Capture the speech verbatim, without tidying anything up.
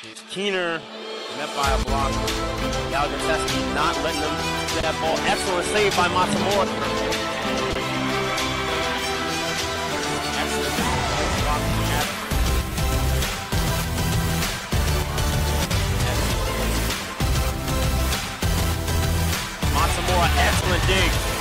He's Keener, met by a block. Galgateski not letting them get that ball. Excellent save by Matsumura. Excellent block from Haverford. Matsumura, excellent dig.